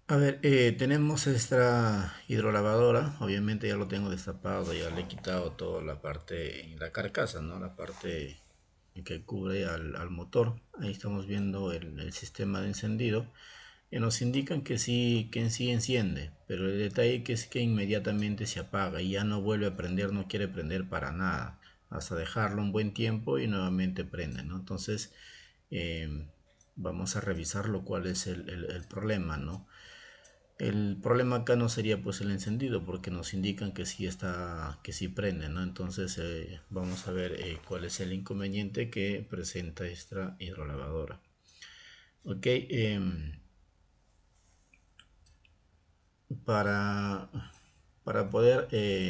A ver, tenemos esta hidrolavadora, obviamente ya lo tengo destapado, ya le he quitado toda la parte, la carcasa, ¿no? La parte que cubre al motor. Ahí estamos viendo el sistema de encendido y nos indican que en sí enciende, pero el detalle que es que inmediatamente se apaga y ya no vuelve a prender, no quiere prender para nada, hasta dejarlo un buen tiempo y nuevamente prende, ¿no? Entonces, eh, vamos a revisar cuál es el problema, ¿no? El problema acá no sería pues el encendido porque nos indican que sí está, que sí prende, ¿no? Entonces vamos a ver cuál es el inconveniente que presenta esta hidrolavadora. Ok, para, para poder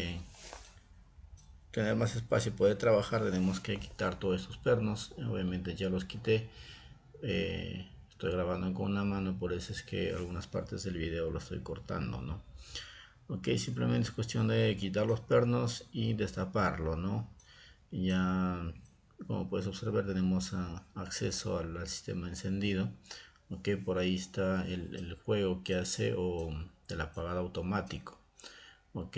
tener más espacio y poder trabajar tenemos que quitar todos estos pernos. Obviamente ya los quité. Estoy grabando con una mano, por eso es que algunas partes del video lo estoy cortando, ¿no? Ok, simplemente es cuestión de quitar los pernos y destaparlo, ¿no? Ya, como puedes observar, tenemos acceso al sistema encendido. Ok, por ahí está el juego que hace o del apagado automático. Ok,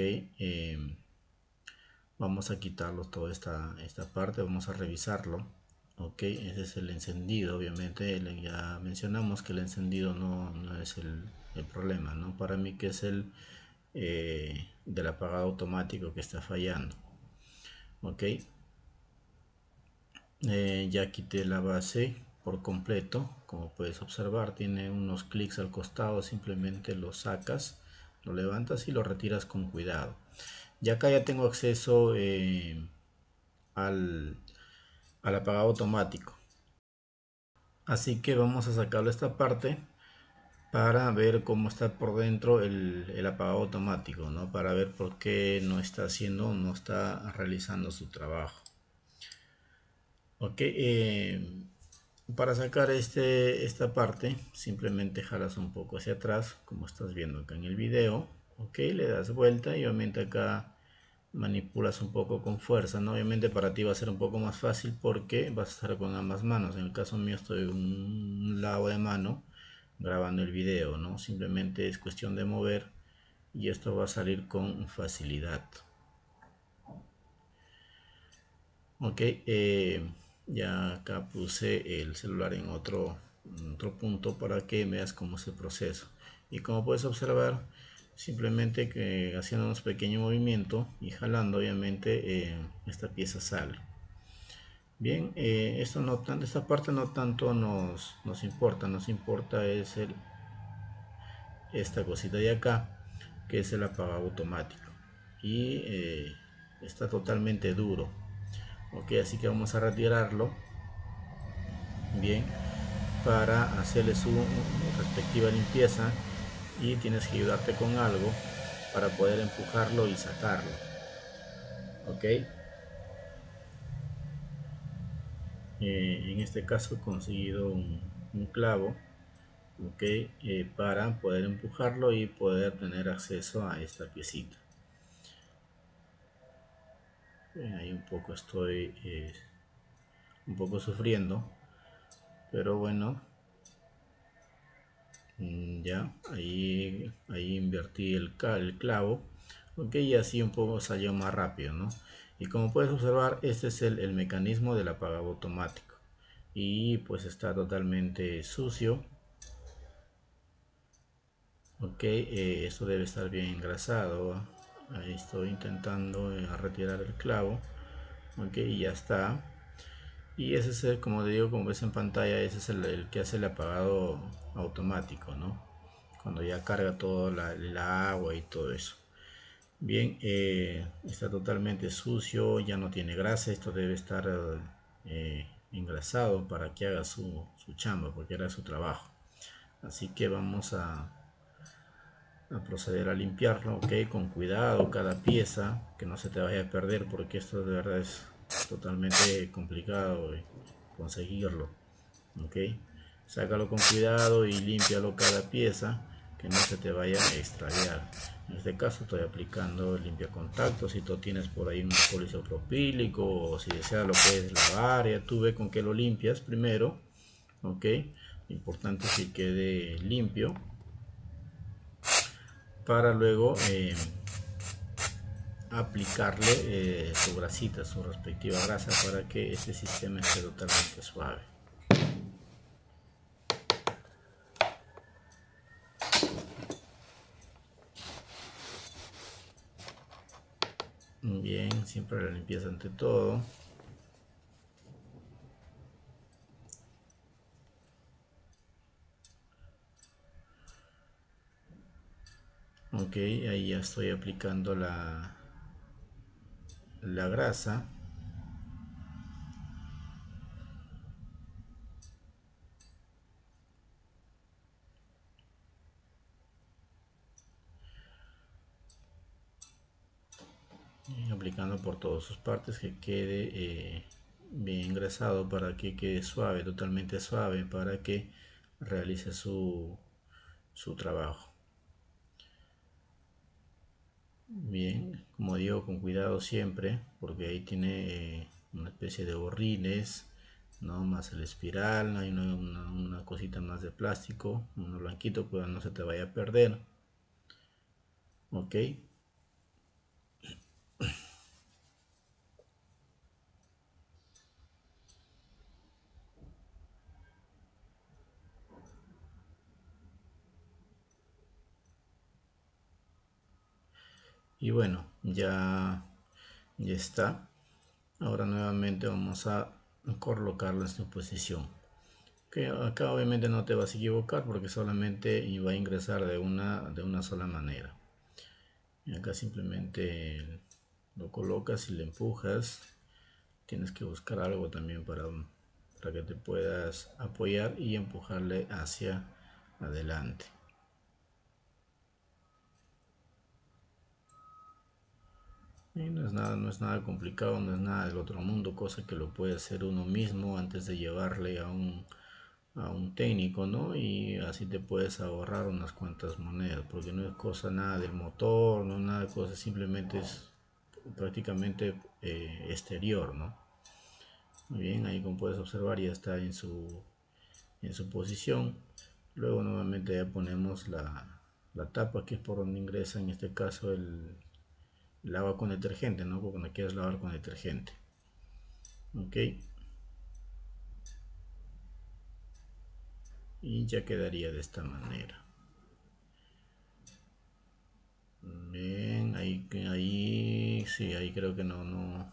vamos a quitarlo toda esta parte, vamos a revisarlo. Ok, ese es el encendido, obviamente ya mencionamos que el encendido no es el problema, ¿no? Para mí que es el del apagado automático que está fallando. Ok, ya quité la base por completo, como puedes observar tiene unos clics al costado, simplemente lo sacas, lo levantas y lo retiras con cuidado. Ya acá ya tengo acceso al, al apagado automático, así que vamos a sacarle esta parte para ver cómo está por dentro el apagado automático, ¿no? Para ver por qué no está haciendo, no está realizando su trabajo. Ok, para sacar esta parte simplemente jalas un poco hacia atrás como estás viendo acá en el video. Ok, le das vuelta y obviamente acá manipulas un poco con fuerza, ¿no? Obviamente para ti va a ser un poco más fácil porque vas a estar con ambas manos. En el caso mío estoy un lado de mano grabando el video, ¿no? Simplemente es cuestión de mover y esto va a salir con facilidad. Ok, ya acá puse el celular en otro punto para que veas cómo es el proceso. Y como puedes observar, simplemente que haciendo unos pequeños movimientos y jalando, obviamente, esta pieza sale. Bien, esta parte no tanto nos importa, nos importa es esta cosita de acá, que es el apagado automático. Y está totalmente duro. Ok, así que vamos a retirarlo bien para hacerle su respectiva limpieza y tienes que ayudarte con algo para poder empujarlo y sacarlo. Ok, en este caso he conseguido un clavo, ok, para poder empujarlo y poder tener acceso a esta piecita. Ahí un poco estoy un poco sufriendo, pero bueno, ya ahí invertí el clavo, ok, y así un poco salió más rápido, ¿no? Y como puedes observar, este es el mecanismo del apagado automático y pues está totalmente sucio. Ok, esto debe estar bien engrasado. Ahí estoy intentando retirar el clavo, ok, y ya está. Y ese es el, como te digo, como ves en pantalla, ese es el que hace el apagado automático, ¿no? Cuando ya carga todo el agua y todo eso. Bien, está totalmente sucio, ya no tiene grasa, esto debe estar engrasado para que haga su chamba, porque era su trabajo. Así que vamos a proceder a limpiarlo, ok, con cuidado cada pieza, que no se te vaya a perder, porque esto de verdad es totalmente complicado conseguirlo, ok. Sácalo con cuidado y límpialo cada pieza, que no se te vaya a extraviar. En este caso estoy aplicando limpia contacto. Si tú tienes por ahí un polisopropílico o si deseas lo puedes lavar, ya tú ve con que lo limpias primero, ok. Lo importante es que quede limpio. para luego aplicarle su grasita, su respectiva grasa, para que este sistema esté totalmente suave. Bien, siempre la limpieza ante todo. Ok, ahí ya estoy aplicando la grasa. Y aplicando por todas sus partes, que quede bien engrasado, para que quede suave, totalmente suave, para que realice su trabajo. Bien, como digo, con cuidado siempre, porque ahí tiene una especie de borrines, ¿no? Más el espiral, hay una cosita más de plástico, uno blanquito, pues no se te vaya a perder. Ok. Y bueno, ya está. Ahora nuevamente vamos a colocarlo en su posición. Que acá obviamente no te vas a equivocar, porque solamente va a ingresar de una sola manera. Y acá simplemente lo colocas y le empujas. Tienes que buscar algo también para que te puedas apoyar y empujarle hacia adelante. Y no es nada complicado, no es nada del otro mundo, cosa que lo puede hacer uno mismo antes de llevarle a un técnico, ¿no? Y así te puedes ahorrar unas cuantas monedas, porque no es cosa nada del motor, no es nada de cosas, simplemente es prácticamente exterior, ¿no? Muy bien, ahí como puedes observar ya está en su posición. Luego nuevamente ya ponemos la tapa, que es por donde ingresa en este caso el agua con detergente, ¿no? Porque no quieres lavar con detergente. Ok. Y ya quedaría de esta manera. Bien, ahí sí, ahí creo que no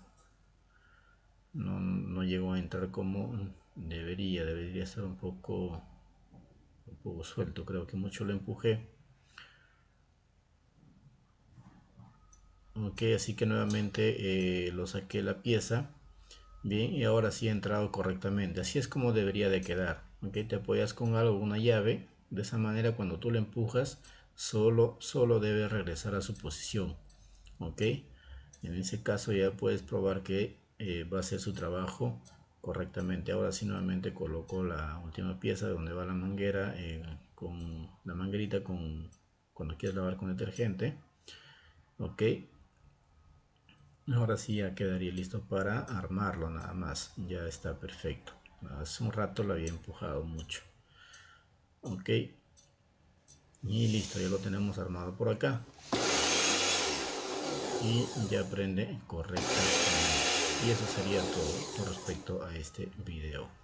llegó a entrar como debería estar un poco suelto, creo que mucho lo empujé. Ok, así que nuevamente lo saqué la pieza. Bien, y ahora sí ha entrado correctamente. Así es como debería de quedar. Ok, te apoyas con algo, una llave. De esa manera, cuando tú le empujas, solo debe regresar a su posición. Ok, en ese caso ya puedes probar que va a hacer su trabajo correctamente. Ahora sí, nuevamente coloco la última pieza donde va la manguera, con la manguerita cuando quieres lavar con detergente. Ok, ahora sí ya quedaría listo para armarlo, nada más. Ya está perfecto. Hace un rato lo había empujado mucho. Ok, y listo, ya lo tenemos armado por acá. Y ya prende correctamente. Y eso sería todo con respecto a este video.